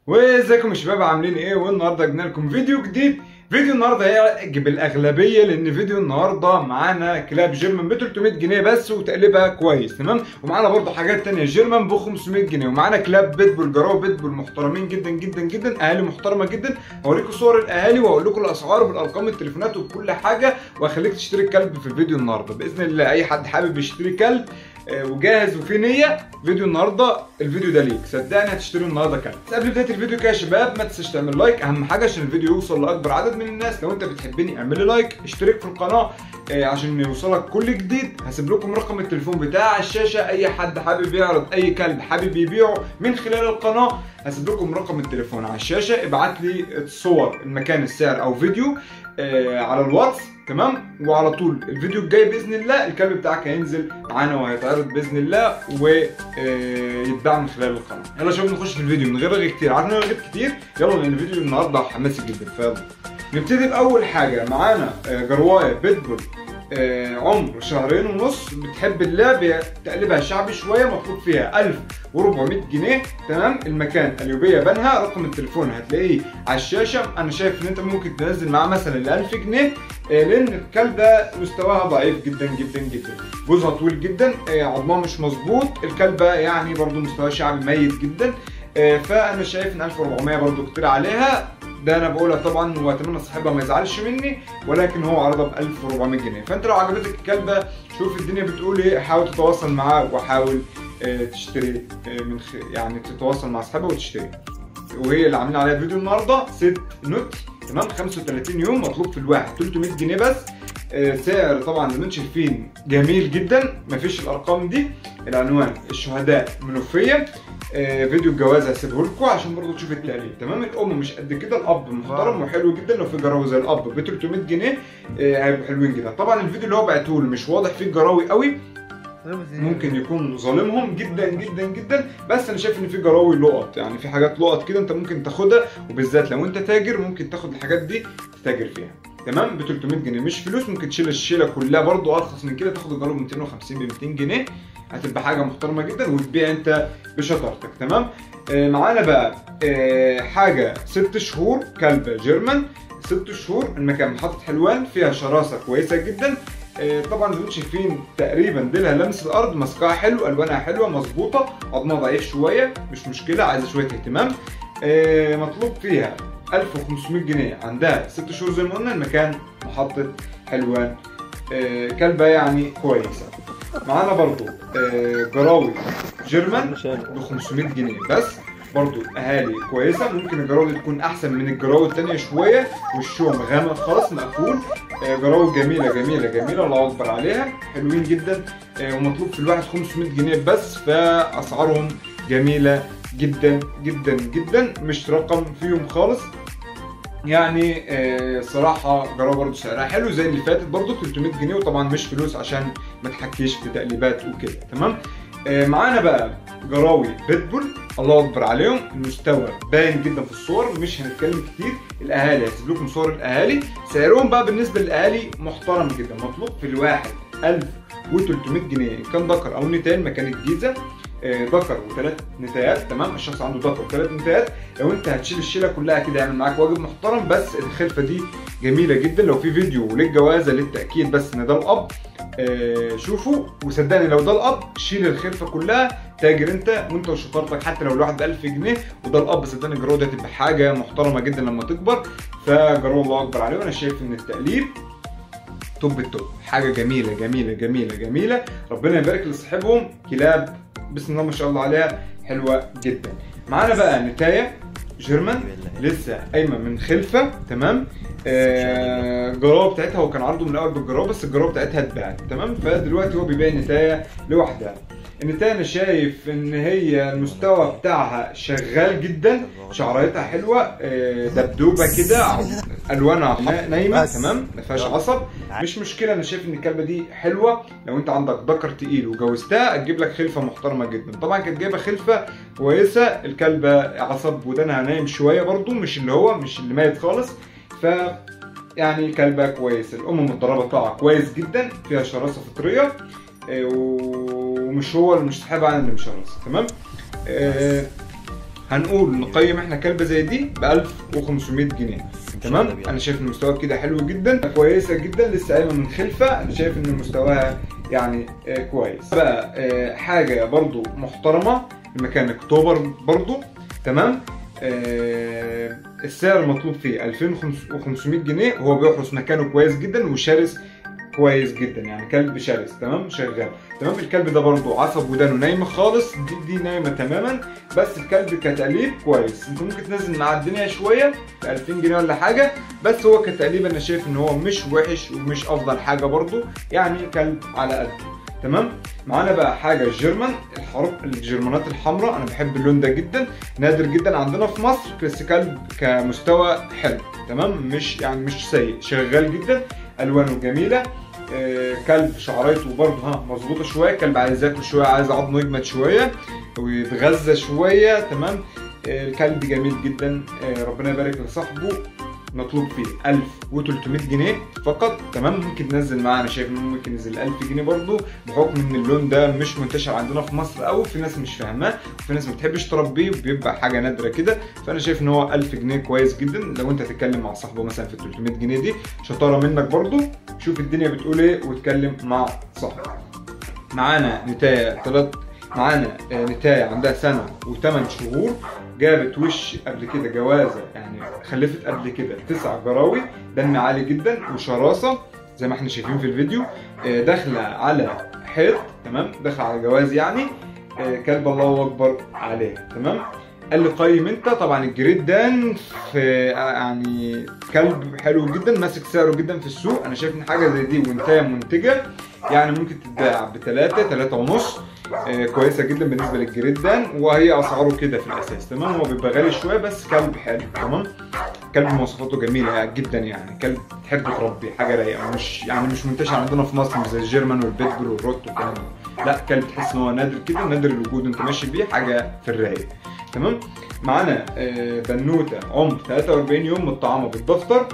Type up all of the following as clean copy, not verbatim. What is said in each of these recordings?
وازيكم يا شباب، عاملين ايه؟ والنهارده جبنا لكم فيديو جديد. فيديو النهارده هيعجب الاغلبيه، لان فيديو النهارده معانا كلاب جيرمان ب 300 جنيه بس وتقليبها كويس، تمام؟ ومعانا برضه حاجات تانية جيرمان ب 500 جنيه، ومعانا كلاب بيتبول جراو بيتبول محترمين جدا جدا جدا، اهالي محترمه جدا. هوريكم صور الاهالي واقول لكم الاسعار بالارقام التليفونات وبكل حاجه، واخليك تشتري الكلب في الفيديو النهارده باذن الله. اي حد حابب يشتري كلب وجاهز وفي نيه، فيديو النهارده الفيديو ده ليك، صدقني هتشتري النهارده كلب. بس قبل بدايه الفيديو كده يا شباب، ما تنساش تعمل لايك، اهم حاجه عشان الفيديو يوصل لاكبر عدد من الناس. لو انت بتحبني اعمل لي لايك، اشترك في القناه عشان يوصلك كل جديد. هسيب لكم رقم التليفون بتاع على الشاشه، اي حد حابب يعرض اي كلب حابب يبيعه من خلال القناه هسيب لكم رقم التليفون على الشاشه. ابعت لي الصور، المكان، السعر او فيديو على الواتس، تمام؟ وعلى طول الفيديو الجاي باذن الله الكلب بتاعك هينزل معانا وهيتعرض باذن الله ويتباع من خلال القناه. يلا شباب نخش في الفيديو من غير رغي كتير، عارفين رغي كتير؟ يلا لان الفيديو النهارده حماسي جدا. فيلا نبتدي باول حاجه. معانا جروايه بيتبول عمر 2.5 شهر، بتحب اللعب، تقلبها شعبي شويه، مطلوب فيها 1400 جنيه، تمام؟ المكان اليوبيه بنها، رقم التليفون هتلاقيه على الشاشه. انا شايف ان انت ممكن تنزل معاه مثلا ل 1000 جنيه، لان الكلب ده مستواها ضعيف جدا جدا جدا، جوزها طويل جدا، عظمها مش مظبوط، الكلبه يعني برضو مستواها شعبي ميت جدا. فانا شايف ان 1400 برضو كتير عليها. ده انا بقولها طبعا واتمنى صاحبها ما يزعلش مني، ولكن هو عرضها ب 1400 جنيه. فانت لو عجبتك الكلبه، شوف الدنيا بتقول ايه، حاول تتواصل معاه وحاول تشتري يعني تتواصل مع صاحبها وتشتري. وهي اللي عاملين عليها فيديو النهارده ست نوتي، تمام؟ 35 يوم، مطلوب في الواحد 300 جنيه بس. سعر طبعا زي ما انتم شايفين جميل جدا، مفيش الارقام دي. العنوان الشهداء منوفيه. فيديو الجواز هسيبه لكم عشان برضه تشوف التقليد، تمام؟ الام مش قد كده، الاب محترم وحلو جدا. لو في جراوي زي الاب ب 300 جنيه هيبقوا حلوين جدا. طبعا الفيديو اللي هو بعته لي مش واضح فيه الجراوي قوي، ممكن يكون ظالمهم جدا جدا جدا، بس انا شايف ان في جراوي لقط، يعني في حاجات لقط كده انت ممكن تاخدها، وبالذات لو انت تاجر ممكن تاخد الحاجات دي تتاجر فيها، تمام؟ ب 300 جنيه مش فلوس، ممكن تشيل الشيله كلها برضو ارخص من كده، تاخد الجرو ب 250 ب 200 جنيه، هتبقى حاجه محترمه جدا وتبيع انت بشطارتك، تمام؟ معانا بقى حاجه 6 شهور، كلبه جيرمان 6 شهور، المكان محطه حلوان، فيها شراسه كويسه جدا. طبعا زي ما انتم شايفين تقريبا ديلها لمس الارض، مسكها حلو، الوانها حلوه مظبوطه، عظمها ضعيف شويه مش مشكله، عايزه شويه اهتمام. مطلوب فيها 1500 جنيه، عندها 6 شهور زي ما قلنا، المكان محطه حلوان، كلبه يعني كويسه. معانا برضو جراوي جيرمان ب 500 جنيه بس، برضو اهالي كويسه. ممكن الجراوي تكون احسن من الجراوي الثانيه شويه، وشهم غامق خالص مقفول. جراوي جميله جميله جميله، الله اكبر عليها، حلوين جدا. ومطلوب في الواحد 500 جنيه بس، فاسعارهم جميله جدا جدا جدا، مش رقم فيهم خالص يعني. صراحه جراوي برضو سعرها حلو زي اللي فاتت، برضو 300 جنيه، وطبعا مش فلوس عشان ما تحكيش في تقليبات وكده، تمام؟ معانا بقى جراوي بيتبول، الله اكبر عليهم، المستوى باين جدا في الصور، مش هنتكلم كتير. الاهالي هسيب لكم صور الاهالي، سعرهم بقى بالنسبه للاهالي محترم جدا، مطلوب في الواحد 1300 جنيه، ان كان ذكر او نتاية، مكان الجيزه. ذكر وثلاث نتايات، تمام؟ الشخص عنده ذكر وثلاث نتايات. لو انت هتشيل الشيله كلها كده يعمل معاك واجب محترم، بس الخلفه دي جميله جدا. لو في فيديو للجوازه للتاكيد بس ان ده الاب، شوفوا وصدقني لو ده الاب شيل الخلفه كلها، تاجر انت وانت وشطارتك، حتى لو الواحد ب 1000 جنيه وده الاب، صدقني الجرو ده هتبقى حاجه محترمه جدا لما تكبر. فجرو الله اكبر عليه، وانا شايف ان التقليب توب التوب، حاجه جميله جميله جميله جميله. ربنا يبارك لصاحبهم، كلاب بسم الله ما شاء الله عليها حلوه جدا. معانا بقى نتايه جيرمان لسه قايمه من خلفه، تمام؟ الجراوه بتاعتها هو كان عرضه من الاول بالجراوه، بس الجراوه بتاعتها اتباعت، تمام؟ فدلوقتي هو بيبيع نتايه لوحدها. النتايه انا شايف ان هي المستوى بتاعها شغال جدا، شعريتها حلوه، دبدوبه كده، الوانها نايمه، تمام؟ ما فيهاش عصب، مش مشكله. انا شايف ان الكلبه دي حلوه، لو انت عندك ذكر تقيل وجوزتها هتجيب لك خلفه محترمه جدا. طبعا كانت جايبه خلفه كويسه، الكلبه عصب ودانها نايم شويه برضو، مش اللي ميت خالص. ف يعني كلبه كويسه، الام متدربه طلعه كويس جدا، فيها شراسه فطريه، ومش هو اللي مش صاحبها، انا اللي مشرسه، تمام؟ هنقول نقيم احنا كلبه زي دي ب 1500 جنيه. تمام. انا شايف ان مستواها كده حلو جدا، كويسه جدا، لسه قايمه من خلفه. انا شايف ان مستواها يعني كويس. بقى حاجه برضو محترمه، المكان اكتوبر برضو. تمام. السعر المطلوب فيه 2500 جنيه. هو بيحرس مكانه كويس جدا وشرس كويس جدا، يعني كلب شرس. تمام. شغال. تمام. الكلب ده برضو عصب ودانه نايمه خالص، دي نايمه تماما. بس الكلب كتقليب كويس. انت ممكن تنزل مع الدنيا شويه ب 2000 جنيه ولا حاجه، بس هو كتقليب انا شايف ان هو مش وحش ومش افضل حاجه برضو، يعني كلب على قده. تمام. معانا بقى حاجه الجيرمان، الجيرمانات الحمراء. انا بحب اللون ده جدا، نادر جدا عندنا في مصر، بس كلب كمستوى حلو. تمام. مش سيء، شغال جدا، الوانه جميله. كلب شعريته برضه مظبوطه شويه، كلب عايز ياكل شويه، عايز عظمه يجمد شويه ويتغذى شويه. تمام. الكلب جميل جدا. ربنا يبارك لصاحبه. مطلوب فيه 1300 جنيه فقط. تمام. ممكن تنزل معاه، انا شايف انه ممكن ينزل 1000 جنيه برضه، بحكم ان اللون ده مش منتشر عندنا في مصر قوي، في ناس مش فاهماه وفي ناس ما بتحبش تربيه وبيبقى حاجه نادره كده. فانا شايف ان هو 1000 جنيه كويس جدا. لو انت تتكلم مع صاحبه مثلا في 300 جنيه دي شطاره منك برضه. شوف الدنيا بتقول ايه واتكلم مع صاحبك. معانا نتاية عندها سنة و8 شهور، جابت وش قبل كده جوازة، يعني خلفت قبل كده 9 جراوي، دم عالي جدا وشراسة زي ما احنا شايفين في الفيديو. داخلة على حيط. تمام. داخلة على جواز يعني. كلب الله أكبر عليه. تمام. قال لي قيم انت. طبعا الجريد دان في يعني كلب حلو جدا، ماسك سعره جدا في السوق. انا شايف ان حاجه زي دي وانتهى منتجه يعني ممكن تتباع ب3 ونص. كويسه جدا بالنسبه للجريد دان، وهي اسعاره كده في الاساس. تمام. هو بيبقى غالي شويه بس كلب حلو. تمام. كلب مواصفاته جميله جدا، يعني كلب تحب تربي، حاجه رايقه، مش منتشر عندنا في مصر مش زي الجيرمان والبيتبول والروت والكلام ده. لا، كلب تحس ان هو نادر كده، نادر الوجود، انت ماشي بيه حاجه في الرايق. تمام. معانا بنوته عمر 43 يوم متطعمه بالدفتر.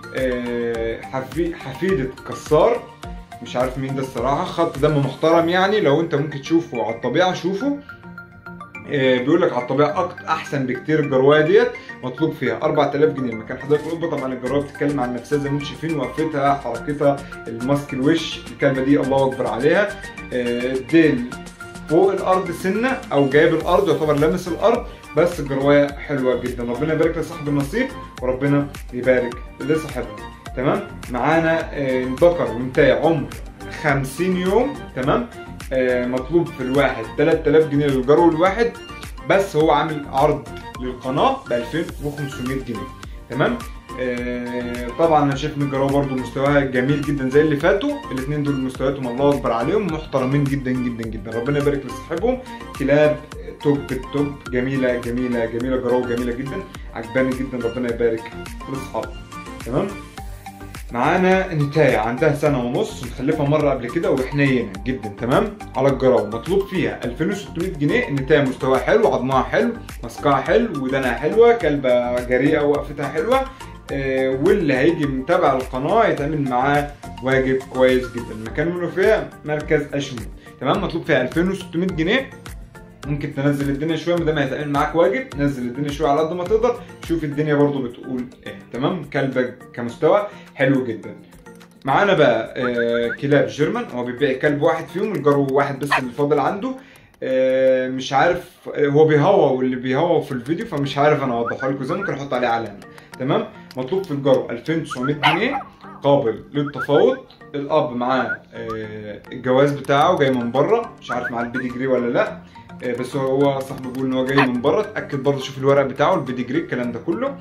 حفيده كسار، مش عارف مين ده الصراحه، خط دم محترم يعني. لو انت ممكن تشوفه على الطبيعه شوفه. بيقول لك على الطبيعه احسن بكتير. الجروايه ديت مطلوب فيها 4000 جنيه. مكان حضرتك في اوروبا. طبعا الجروايه بتتكلم عن نفسها زي ما انتم شايفين، وقفتها، حركتها، الماسك، الوش. الكلمه دي الله اكبر عليها. الديل فوق الارض سنه او جايب الارض، يعتبر لامس الارض، بس الجروايه حلوه جدا. ربنا يبارك لصاحب النصيب وربنا يبارك لصاحبها. تمام. معانا ذكر وانتايه عمر 50 يوم. تمام. مطلوب في الواحد 3000 جنيه للجرو الواحد، بس هو عامل عرض للقناه ب 2500 جنيه. تمام. طبعا انا شايف ان الجراوه برضو مستواها جميل جدا زي اللي فاتوا. الاثنين دول مستوياتهم الله اكبر عليهم، محترمين جدا جدا جدا. ربنا يبارك لصاحبهم. كلاب توب التوب، جميله جميله جميله، جراوه جميله جدا، عجباني جدا. ربنا يبارك لاصحابها. تمام. معانا نتاية عندها سنة ونص، مخلفة مرة قبل كده وحنينة جدا. تمام. على الجراوة مطلوب فيها 2600 جنيه. النتاية مستواها حلو، عظمها حلو، مسكها حلو، ودانها حلوة، كلبة جريئة ووقفتها حلوة. واللي هيجي متابع القناة يتعمل معاه واجب كويس جدا. المكان منه فيها مركز أشمون. تمام. مطلوب فيها 2600 جنيه. ممكن تنزل الدنيا شويه، ما دام هيتعمل معاك واجب نزل الدنيا شويه على قد ما تقدر. شوف الدنيا برضو بتقول ايه. تمام. كلبك كمستوى حلو جدا. معانا بقى كلاب جيرمان. هو بيبيع كلب واحد فيهم، الجرو واحد بس اللي فاضل عنده. مش عارف، هو بيهوى واللي بيهوى في الفيديو، فمش عارف انا اوضحها لكم ازاي. ممكن احط عليه علامه. تمام. مطلوب في الجرو 2900 جنيه، قابل للتفاوض. الاب معاه الجواز بتاعه جاي من بره، مش عارف مع البيديجري ولا لا، بس هو صاحبه بيقول ان هو جاي من بره. اتاكد برضه، شوف الورق بتاعه، البيديجري، الكلام ده كله.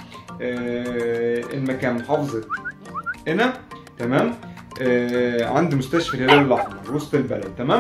المكان محافظه هنا. تمام. عند مستشفى الهلال الاحمر وسط البلد. تمام.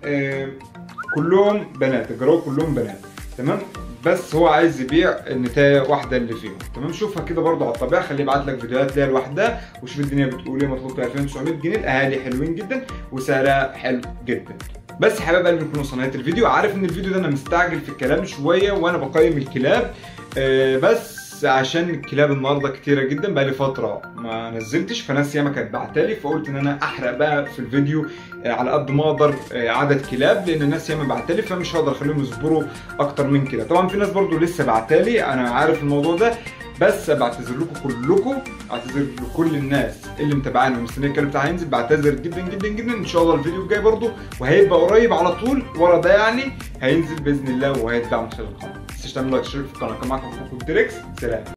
كلهم بنات، الجراوه كلهم بنات. تمام. بس هو عايز يبيع النتايه واحده اللي فيهم. تمام. شوفها كده برضه على الطبيعه، خليه يبعت لك فيديوهات ليها لوحدها وشوف الدنيا بتقول ايه. مطلوب فيها 2900 جنيه. الاهالي حلوين جدا وسعرها حلو جدا. بس حبايب قلبي نكون وصلنا لنهايه الفيديو. عارف ان الفيديو ده انا مستعجل في الكلام شويه وانا بقيم الكلاب، بس بس عشان الكلاب النهارده كتيره جدا، بقالي فتره ما نزلتش، فناس ياما كانت بعتالي، فقلت ان انا احرق بقى في الفيديو على قد ما اقدر عدد كلاب، لان الناس ياما بعتالي فمش هقدر اخليهم يصبروا اكتر من كده. طبعا في ناس برضو لسه بعتالي، انا عارف الموضوع ده، بس بعتذر لكم كلكم، اعتذر لكل الناس اللي متابعاني ومستنيه الكلام بتاعها ينزل، بعتذر جدا جدا جدا. ان شاء الله الفيديو الجاي برضو وهيبقى قريب على طول ورا ده يعني، هينزل باذن الله وهيتباع من خلال القناه. ما تنسوش تعملوا لايك وتشتركوا في القناه. كان معاكم اخوكم دريكس، سلام.